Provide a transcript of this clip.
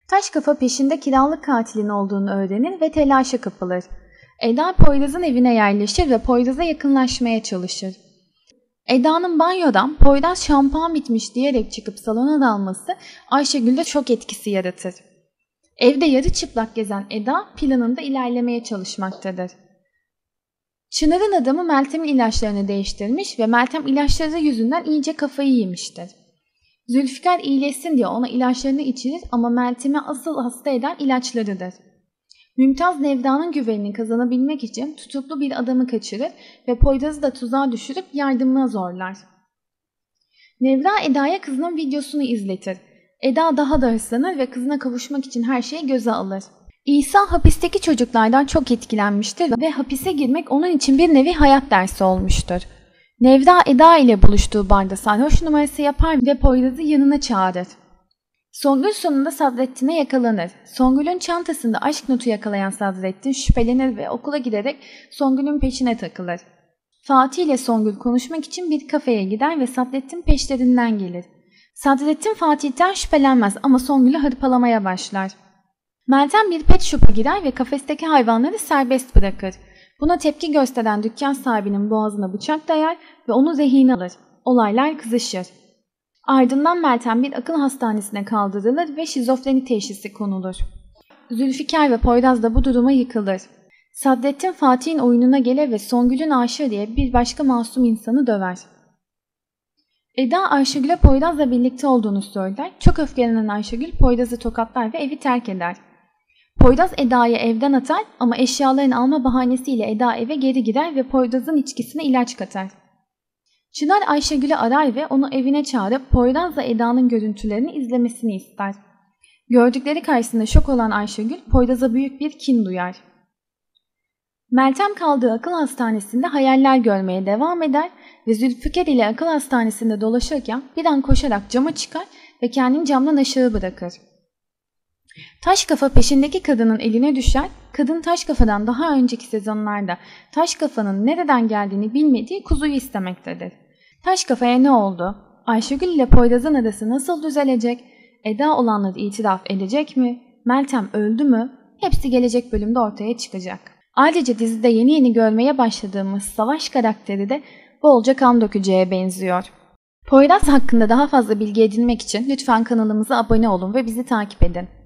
Taş kafa peşinde kiralık katilin olduğunu öğrenir ve telaşa kapılır. Eda Poyraz'ın evine yerleşir ve Poyraz'a yakınlaşmaya çalışır. Eda'nın banyodan Poyraz şampuan bitmiş diyerek çıkıp salona dalması Ayşegül'de şok etkisi yaratır. Evde yarı çıplak gezen Eda planında ilerlemeye çalışmaktadır. Çınar'ın adamı Meltem'in ilaçlarını değiştirmiş ve Meltem ilaçları yüzünden iyice kafayı yemiştir. Zülfikar iyileşsin diye ona ilaçlarını içirir ama Meltem'i asıl hasta eden ilaçlarıdır. Mümtaz Nevra'nın güvenini kazanabilmek için tutuklu bir adamı kaçırır ve Poyraz'ı da tuzağa düşürüp yardımına zorlar. Nevra Eda'ya kızının videosunu izletir. Eda daha da hırslanır ve kızına kavuşmak için her şeyi göze alır. İsa hapisteki çocuklardan çok etkilenmiştir ve hapise girmek onun için bir nevi hayat dersi olmuştur. Nevra Eda ile buluştuğu barda sarhoş numarası yapar ve Poyraz'ı yanına çağırır. Songül sonunda Sadrettin'e yakalanır. Songül'ün çantasında aşk notu yakalayan Sadrettin şüphelenir ve okula giderek Songül'ün peşine takılır. Fatih ile Songül konuşmak için bir kafeye gider ve Sadrettin peşlerinden gelir. Sadrettin Fatih'ten şüphelenmez ama Songül'ü hırpalamaya başlar. Meltem bir pet shop'a girer ve kafesteki hayvanları serbest bırakır. Buna tepki gösteren dükkan sahibinin boğazına bıçak dayar ve onu rehin alır. Olaylar kızışır. Ardından Meltem bir akıl hastanesine kaldırılır ve şizofreni teşhisi konulur. Zülfikar ve Poyraz da bu duruma yıkılır. Sadrettin Fatih'in oyununa gelir ve Songül'ün aşığı diye bir başka masum insanı döver. Eda Ayşegül'e Poyraz'la birlikte olduğunu söyler. Çok öfkelenen Ayşegül Poyraz'ı tokatlar ve evi terk eder. Poyraz Eda'yı evden atar ama eşyalarını alma bahanesiyle Eda eve geri gider ve Poyraz'ın içkisine ilaç katar. Çınar Ayşegül'ü arar ve onu evine çağırıp Poyraz'la Eda'nın görüntülerini izlemesini ister. Gördükleri karşısında şok olan Ayşegül Poyraz'a büyük bir kin duyar. Meltem kaldığı akıl hastanesinde hayaller görmeye devam eder ve Zülfikar ile akıl hastanesinde dolaşırken bir an koşarak cama çıkar ve kendini camdan aşağı bırakır. Taş kafa peşindeki kadının eline düşer, kadın taş kafadan daha önceki sezonlarda taş kafanın nereden geldiğini bilmediği kuzuyu istemektedir. Taş kafaya ne oldu? Ayşegül ile Poyraz'ın arası nasıl düzelecek? Eda olanları itiraf edecek mi? Meltem öldü mü? Hepsi gelecek bölümde ortaya çıkacak. Ayrıca dizide yeni yeni görmeye başladığımız Savaş karakteri de bolca kan dökeceğe benziyor. Poyraz hakkında daha fazla bilgi edinmek için lütfen kanalımıza abone olun ve bizi takip edin.